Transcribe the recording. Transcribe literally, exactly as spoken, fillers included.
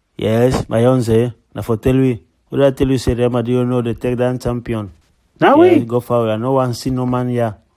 Yes, my own say. Now for tell we. What I tell you say Real Madrid know the take down champion. Now Yeah, we. go for it. I no one see no man here.